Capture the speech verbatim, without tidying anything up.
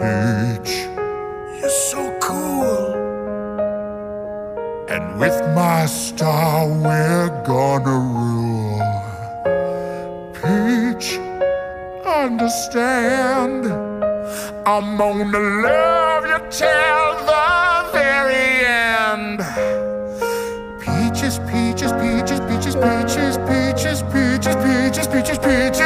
Peach, you're so cool. And with my star we're gonna rule. Peach, understand, I'm gonna love you till the very end. Peaches, peaches, peaches, peaches, peaches, peaches, peaches, peaches, peaches, peaches.